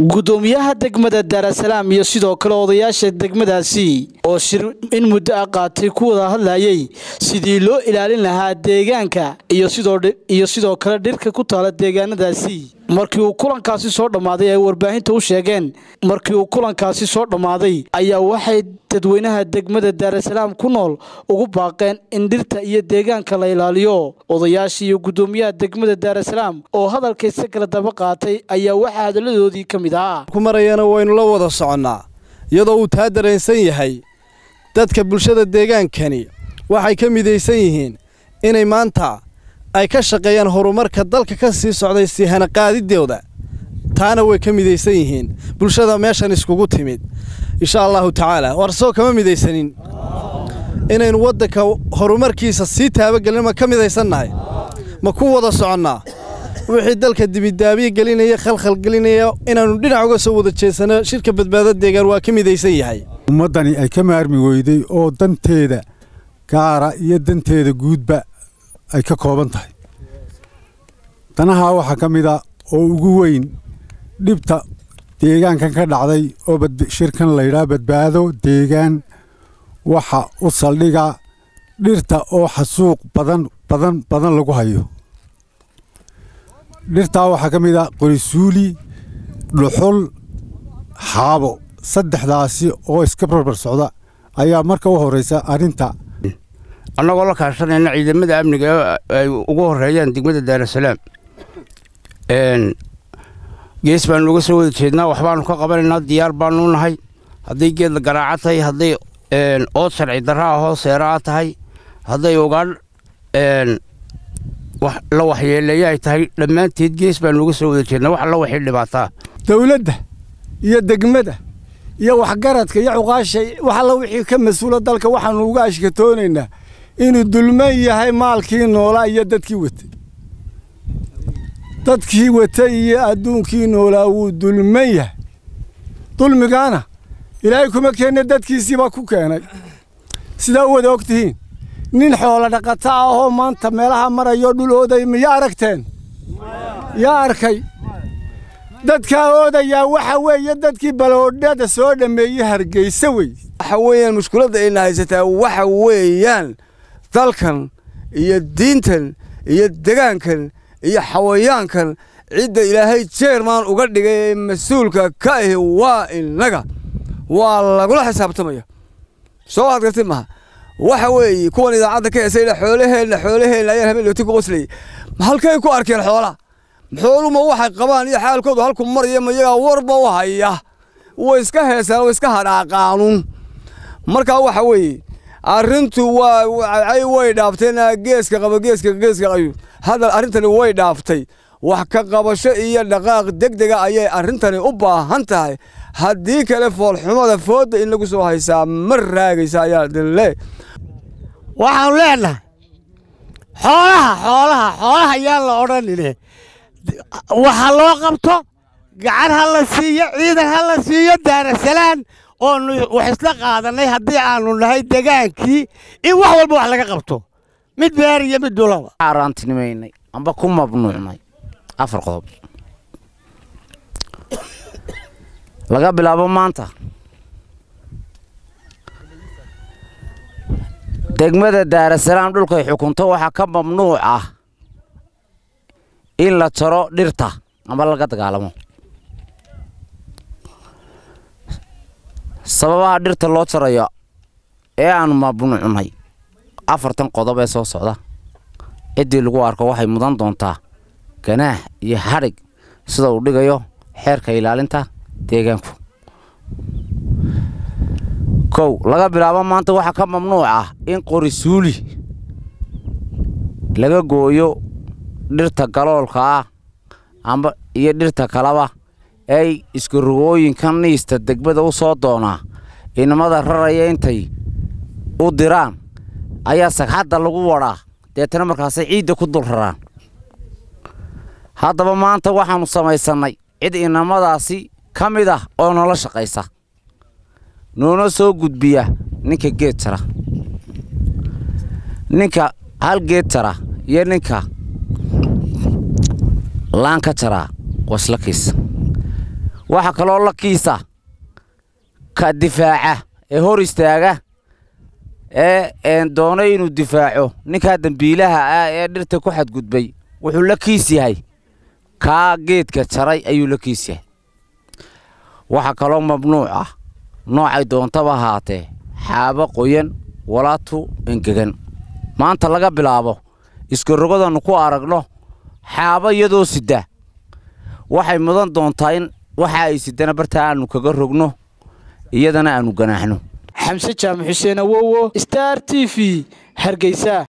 gudoomiyaha degmada Daarasalaam iyo sidoo kale odayaasha degmadaasi oo shir in muddo qaatay ku wada hadlayay sidii loo ilaalin lahaa deegaanka iyo sidoo kale dhirka ku taala deegaanadaasi markii uu kulankaasi soo dhamaaday ay warbaahinta u sheegeen markii uu kulankaasi soo dhamaaday ayaa waxay dadweynaha degmada Daarasalaam ku nool ugu baaqeen in dhirta iyo deegaanka la ilaaliyo odayaasha iyo gudoomiyaha degmada Daarasalaam oo hadalkiisa kala daba qaatay ayaa waxa hadaladoodii kamid ah ku marayana waynu la wada soconaa iyadoo uu taa dareensan yahay dadka bulshada deegaankani waxay ka midaysan yihiin inay maanta ay ka shaqeeyaan horumarka dalka ka sii socday si hana qaadidooda taana way ka midaysan yihiin bulshada meeshan iskugu timid insha Allah taala warsoo kama midaysanin inaynu wadanka horumarkiisa si taabagelin ma ka midaysannahay ma ku wada soconaa wixii dalka dibidaabiye gelinaya khalkhal gelinaya inaanu dhinac uga soo wada jeesano shirka badbaadada deegaan waa ka midaysan yahay ummadani ay ka maarmi weyday oo danteeda gaara iyo danteeda guudba ay ka kooban tahay danaha waxa kamida oo ugu weyn dhibta deegaankan ka dhacday oo shirkan la yiraahdo badbaado deegaan waxa u saldhiga dhirta oo xasuuq badan lagu hayo dhirta waxa kamida qorisuuli dhuxul xaabo saddexdaasi oo iska barbar socda ayaa marka u horeysa arinta annagoo la kaashanayna ciidamada amniga ay ugu horeeyaan degmada Daarasalaam gees baan uga soo wada jeednaa waxbaanu ka qabanaynaa diyaar baanu nahay haday geed la garaacatay haday oo sharci darro ah seeraa tahay haday ogaan wax la waxyeeleeyay tahay dhamaanteed gees baan uga soo wada jeednaa wax la waxay dhibaataa dawladda iyo degmada iyo waxgaradka iyo cuqaasha waxa la wixii ka mas'uul dalka waxaanu uga ashkatoonaynaa inuu dulman yahay maalkii noolaa iyo dadkii watay iyo adduunkii noolaa wuu dulman yahay dulmigaana ilaahay kuma keenay dadkiisiiba ku keenay sida wada ogtihiin nin xoolo dhaqata ah oo maanta meelaha marayo dhulooday ma aragteen yaa arkay dadka oodaya waxa weeye dadkii baloodhada soo dhameeyay Hargeysa waxa weeyaan mushkiladda ay haysataa waxa weeyaan dalkan iyo diintan iyo deegaankan iyo xawayaankan cid ilaahay jeerman uga dhigay mas'uulka ka ah waa inaga waa lagu xisaabtamaya soo hadgartay ma waxa weeye kuwan idaacada ka heesay xoolaheena ayaa habeen loo qoslay halkay ku arkeen xooluhu waxay qabaan iyo xaalkoodu halku mariyo ma iyaga warba u haya way iska heesaan way iska hadhaaqaanun marka waxa weeye arintu way dhaafteen geeska ayu hadal arintani way dhaaftay wax ka qabasho iyo dhaqaaq degdega ayay arintani u baahan tahay hadii kale fool xumada fooda in lagu soo haysaa mar raagaysa ayaa dilay waxaan leenahay xoolaha ayaa la odhanine waxa loo qabto gacan ha la siiyo ciidan ha la siiyo Daarasalaam oo wax isla qaadanay hadii aanu nahay degaankii in wax walba wax laga qabto mid beer iyo mid dulaba arantimeynay amba ku mabnuucnay afar qodob laga bilaabo maanta degmada Daarasalaam dhulka xukunto waxa ka mamnuuc ah in la taro dhirta amba laga dagaalamo sababaha dhirta loo tarayo ee aan mamnuucnay afartan qodob ee soo socda cidii lagu arko waxay mudan doontaa ganaax iyo xarig sida uu dhigayo xeerka ilaalinta deegaanku laga bilaabo maanta waxa ka mamnuuc ah in qorisuuli laga gooyo dhirta galoolka ah amba iyo dhirta kalaba ay isku rugooyinka niista degmada u soo doonaa inamada raraya intay u diraan ayaa sagxadda lagu waraa deetana markaas ciidda ku dul raraan haddaba maanta waxaanu samaysanay cid inamadaasi kamid ah oo nolol shaqaysa noona soo gudbiya ninka geed tara ninka hal geed tara iyo ninka laan ka tara waslakiis waxa kaloo la kiisa ka difaaca ee hor istaaga ee doonay inuu difaaco ninka dambiilaha ah ee dhirta ku xadgudbay wuxuu la kiis yahay ka geedka jaray ayuu la kiis yahay waxa kaloo mamnuuc ah noocay doontaba haatee xaaba qoyan walaatu engegan maanta laga bilaabo isku rogodan ku aragno xaaba iyadoo sida waxay mudan doontaa in waxa ay sidana barta aanu kaga rogno iyadana aanu ganaaxno xamse jaamac xuseen awowo Star TV Hargeysa.